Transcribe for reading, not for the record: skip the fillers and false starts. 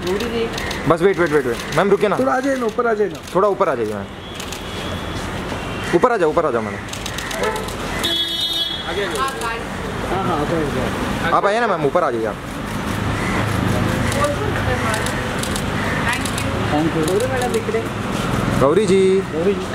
बस wait wait wait wait ma'am रुके ना, थोड़ा आ जाए ना, ऊपर आ जाए ना, थोड़ा ऊपर आ जाइए मैम, ऊपर आ जाओ मैडम। हाँ हाँ आप आइए ना मैम, ऊपर आ जाइए आप। Thank you madam. दिख रहे गौरी जी, गौरी जी